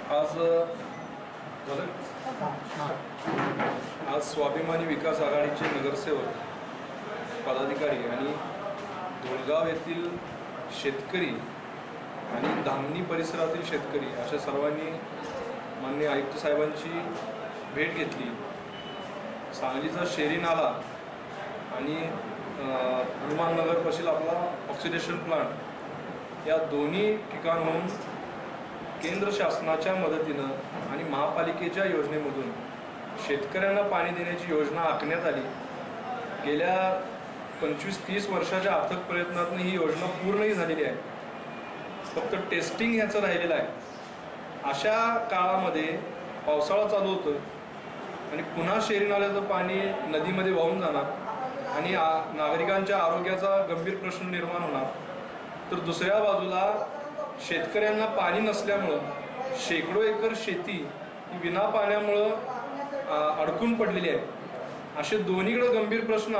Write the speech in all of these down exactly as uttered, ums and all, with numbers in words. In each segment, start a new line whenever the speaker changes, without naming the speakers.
आज आज स्वाभिमानी विकास आघाडीचे नगरसेवक पदाधिकारी आणि धुळगाव येथील शेतकरी आणि धामणी परिसरातील शेतकरी अशा सर्वांनी माननीय आयुक्त साहेबांची भेट घेतली। सांगलीचा शेरी नाला आणि हनुमाननगर पाशील आपला ऑक्सिडेशन प्लांट या दोन्ही ठिकाणाहून केंद्र शासनाच्या मदतीनं आणि महापालिकेच्या योजनेमधून शेतकऱ्यांना पाणी देण्याची योजना आखण्यात आली। गेल्या पंचवीस तीस वर्षाच्या अथक प्रयत्नातून ही योजना पूर्णही झालेली आहे, फक्त टेस्टिंग ह्याचं राहिलेलं आहे। अशा काळामध्ये पावसाळा चालू होतो आणि पुन्हा शेरी नाल्याचं पाणी नदीमध्ये वाहून जाणार आणि नागरिकांच्या आरोग्याचा गंभीर प्रश्न निर्माण होणार। तर दुसऱ्या बाजूला शेतकऱ्यांना पाणी नसल्यामुळं शेकडो एकर शेती ही विना पाण्यामुळं अडकून पडलेली आहे। असे दोन्हीकडे गंभीर प्रश्न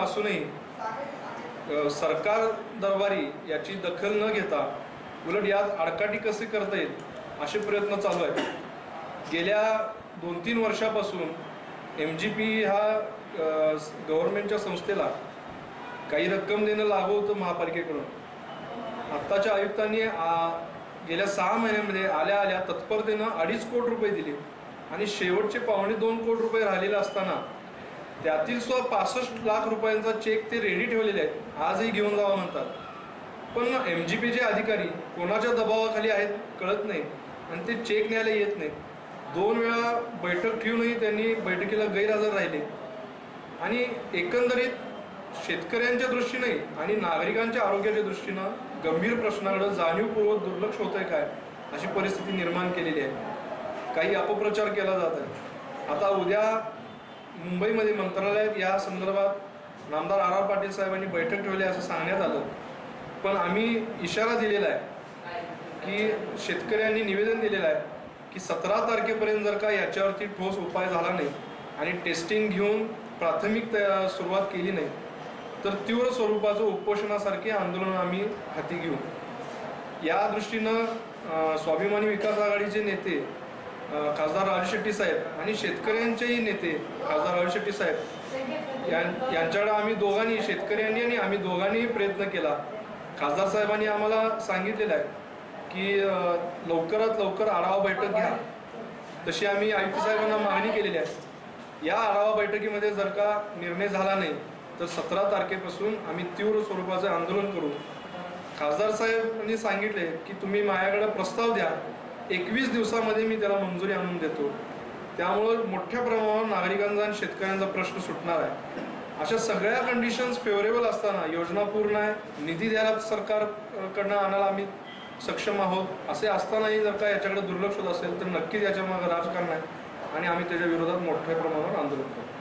असूनही सरकार दरबारी याची दखल न घेता उलट यात आडकाठी कसे करता येईल असे प्रयत्न चालू आहेत। गेल्या दोन तीन वर्षापासून एम जी पी हा गव्हर्नमेंटच्या संस्थेला काही रक्कम देणं लागू होतं महापालिकेकडून। आत्ताच्या आयुक्तांनी गेल्या सहा महिन्यांमध्ये आल्या आल्या तत्परतेनं अडीच कोटी रुपये दिले आणि शेवटचे पावणे दोन कोटी रुपये राहिलेले असताना त्यातील सुद्धा पासष्ट लाख रुपयांचा चेक ते रेडी ठेवलेले आहेत, आजही घेऊन जावा म्हणतात। पण एम जी पीचे अधिकारी कोणाच्या दबावाखाली आहेत कळत नाही आणि ते चेक न्यायला येत नाही। दोन वेळा बैठक ठेवूनही त्यांनी बैठकीला गैरहजर राहिले आणि एकंदरीत शेतकऱ्यांच्या दृष्टीने आणि नागरिकांच्या आरोग्याच्या दृष्टीनं गंभीर प्रश्नाकडे जाणीवपूर्वक दुर्लक्ष होत आहे काय अशी परिस्थिती निर्माण केलेली आहे। काही अपप्रचार केला जात आहे। आता उद्या मुंबईमध्ये मंत्रालयात या संदर्भात नामदार आर आर पाटील साहेबांनी बैठक ठेवली असं सांगण्यात आलं, पण आम्ही इशारा दिलेला आहे की शेतकऱ्यांनी निवेदन दिलेलं आहे की सतरा तारखेपर्यंत जर का याच्यावरती ठोस उपाय झाला नाही आणि टेस्टिंग घेऊन प्राथमिक सुरुवात केली नाही तर तीव्र स्वरूपाचं उपोषणासारखे आंदोलन आम्ही हाती घेऊ। या दृष्टीनं स्वाभिमानी विकास आघाडीचे नेते खासदार राजू शेट्टी साहेब आणि शेतकऱ्यांचेही नेते खासदार राजू शेट्टी साहेब यांच्याकडे आम्ही दोघांनी शेतकऱ्यांनी आणि आम्ही दोघांनीही प्रयत्न केला। खासदार साहेबांनी आम्हाला सांगितलेलं आहे की लवकरात लवकर आढावा बैठक घ्या, तशी आम्ही आयुक्त साहेबांना मागणी केलेली आहे। या आढावा बैठकीमध्ये जर का निर्णय झाला नाही तर सतरा तारखेपासून आम्ही तीव्र स्वरूपाचे आंदोलन करू। खासदार साहेबांनी सांगितले की तुम्ही माझ्याकडे प्रस्ताव द्या, एकवीस दिवसामध्ये मी त्याला मंजुरी आणून देतो। त्यामुळं मोठ्या प्रमाणावर नागरिकांचा आणि शेतकऱ्यांचा प्रश्न सुटणार आहे। अशा सगळ्या कंडिशन्स फेवरेबल असताना योजना पूर्ण आहे, निधी द्यायला सरकारकडनं आणायला आम्ही सक्षम आहोत असे असतानाही जर का याच्याकडे दुर्लक्ष होत असेल तर नक्कीच याच्या मागे राजकारण आहे आणि आम्ही त्याच्या विरोधात मोठ्या प्रमाणावर आंदोलन करू।